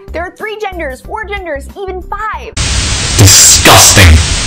There are 3 genders, 4 genders, even 5. Disgusting.